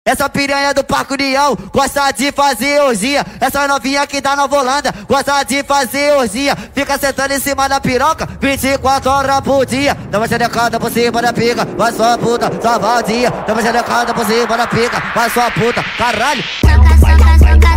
Essa piranha do Parque União gosta de fazer orgia. Essa novinha que tá na Volanda gosta de fazer orgia. Fica sentando em cima da piroca 24 horas por dia. Dá uma xerecada por cima da pica, vai sua puta, só vadia. Dá uma xerecada por cima da pica, vai sua puta, caralho.